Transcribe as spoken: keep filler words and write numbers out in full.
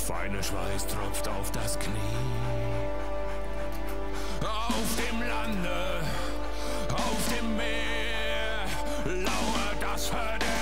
feiner Schweiß tropft auf das Knie. Auf dem Lande, auf dem Meer lauert das Verderben.